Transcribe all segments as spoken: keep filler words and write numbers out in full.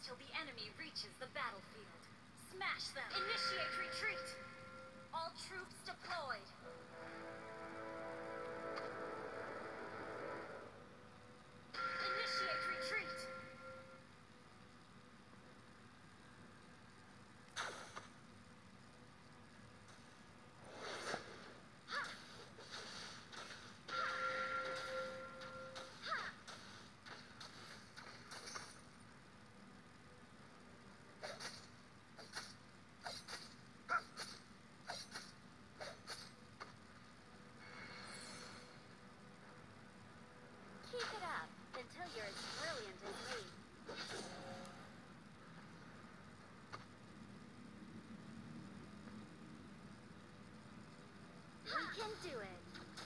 till the enemy reaches the battlefield. Smash them! Initiate retreat! All troops deployed! Initiate retreat! Keep it up until you're as brilliant as me. We can do it.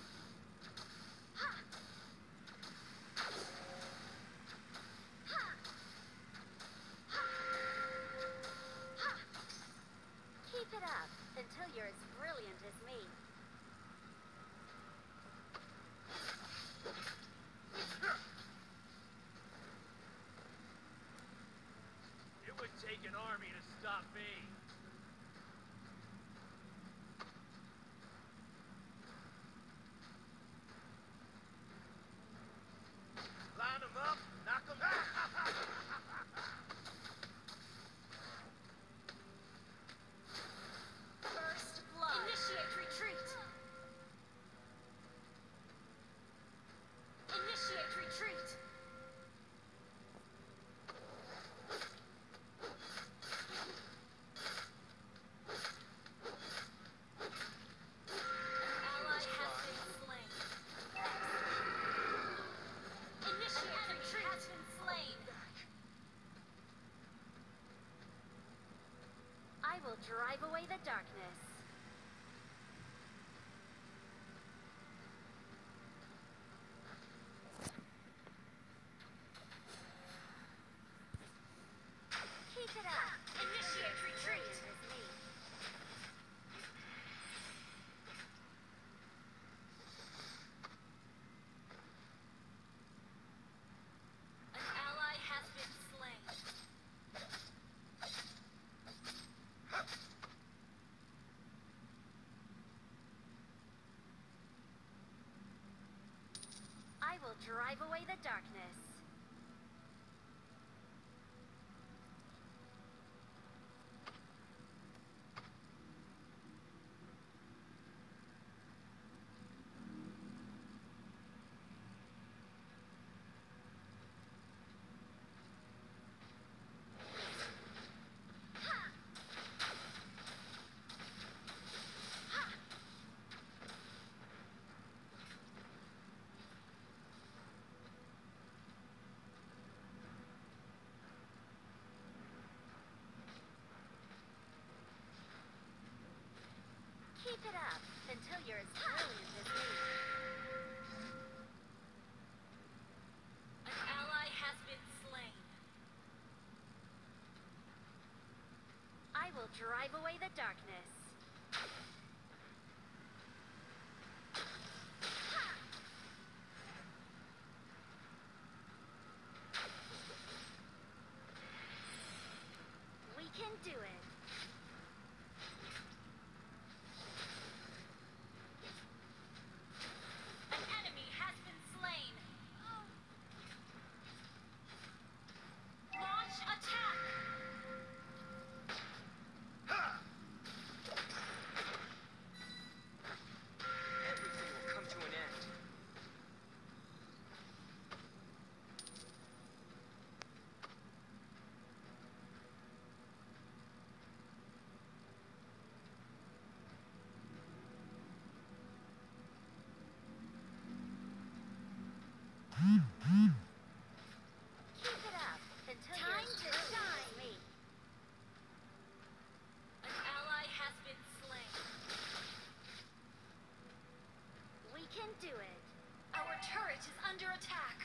Keep it up until you're as brilliant as me. It would take an army to stop me. Line them up, knock them out. First blood! Initiate retreat! Initiate retreat! Ally has been slain. Initiate retreat! Has been slain. I will drive away the darkness. Keep it up. Initiate retreat! As me. An ally has been slain. I will drive away the darkness. Keep it up until you're as brilliant as me. An ally has been slain. I will drive away the darkness. We can do it. An enemy has been slain. Launch attack! Everything will come to an end. Keep it up until Time you're as to brilliant shine. as me. An ally has been slain. We can do it. Our turret is under attack.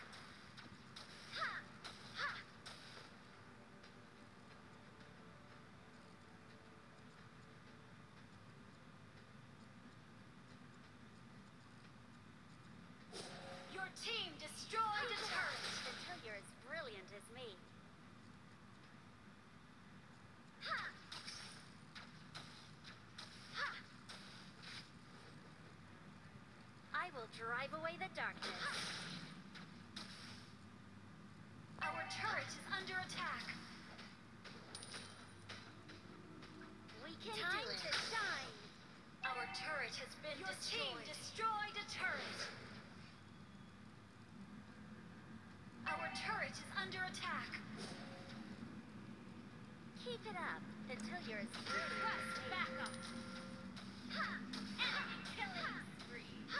Your team destroyed drive away the darkness. Our turret is under attack. We can Time do it. to shine. Our turret has been Your destroyed. Your team destroyed a turret. Our turret is under attack. Keep it up until you're as brilliant Request as me. backup. Ha! Enemy killing spree. Ha!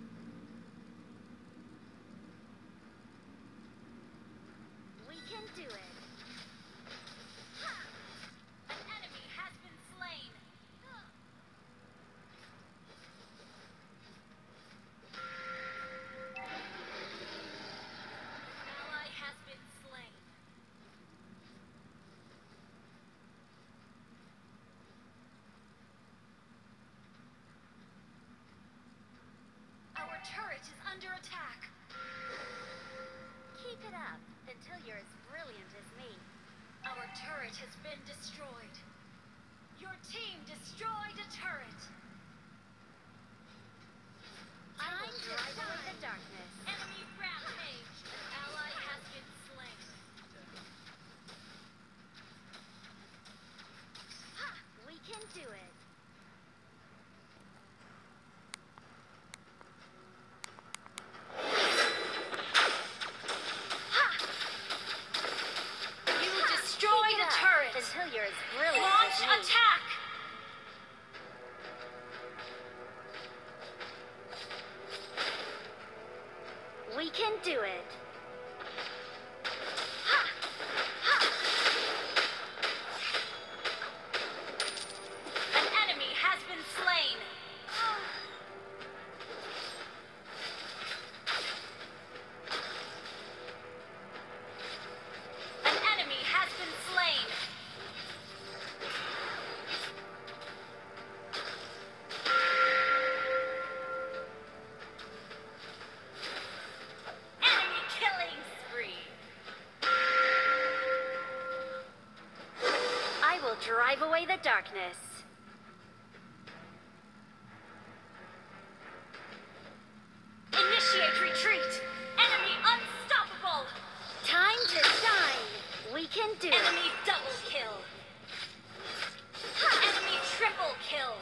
We can do it. Ha! An enemy has been slain. An ally has been slain. Our turret is under attack. Keep it up until you're as brilliant as me. Our turret has been destroyed. Your team destroyed a turret. I Time will to drive drive away away the darkness. Enemy rampage. An ally has been slain. We can do it. You destroyed a turret. Until you're as brilliant Launch as me. attack. We can do it. An enemy has been slain. An enemy has been slain. Enemy killing spree. I will drive away the darkness. Initiate retreat. Enemy unstoppable. Time to shine. We can do it. Enemy double kill. Enemy triple kill.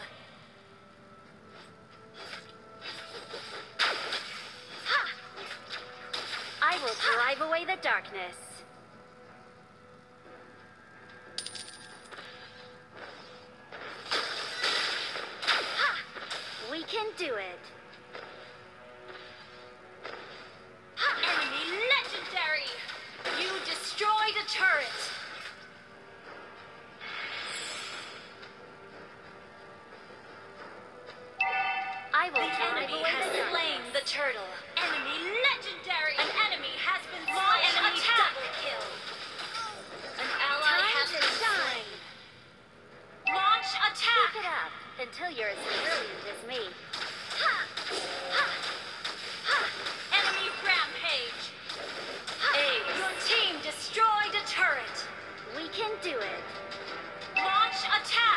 I will drive away the darkness. We can do it. Enemy legendary. You destroyed a turret. I will The drive enemy away has the slain darkness. the turtle. Enemy legendary. An enemy has been slain. Launch Enemy attack. double kill. An ally Time has to been shine. slain. Launch Keep attack. it up until you're as brilliant as me. Enemy rampage. Your team destroyed a turret. We can do it. Launch attack.